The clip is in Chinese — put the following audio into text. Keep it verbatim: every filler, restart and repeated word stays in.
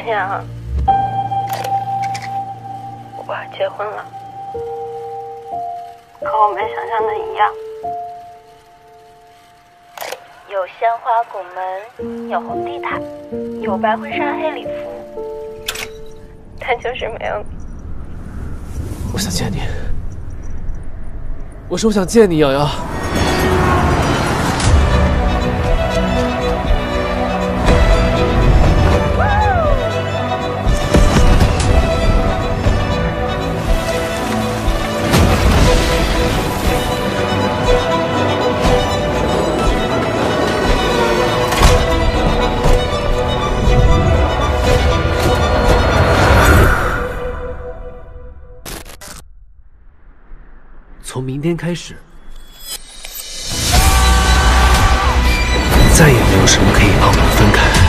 天啊，我要结婚了，和我们想象的一样，有鲜花拱门，有红地毯，有白婚纱黑礼服，但就是没有你。 我想见你，我说我想见你，瑶瑶。 从明天开始，再也没有什么可以把我们分开。